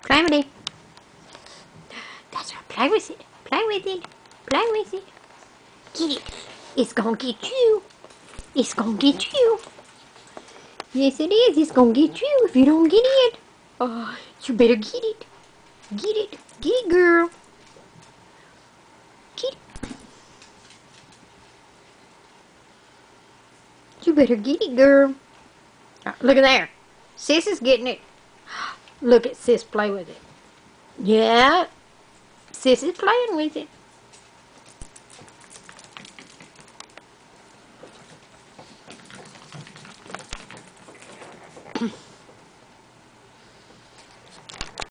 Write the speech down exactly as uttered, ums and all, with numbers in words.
Calamity. That's right. Play with it. Play with it. Play with it. Get it. It's gonna get you. It's gonna get you. Yes, it is. It's gonna get you if you don't get it. Oh, you better get it. Get it. Get it, girl. Get it. You better get it, girl. Oh, look at there. Sis is getting it. Look at Sis play with it. Yeah. Sis is playing with it.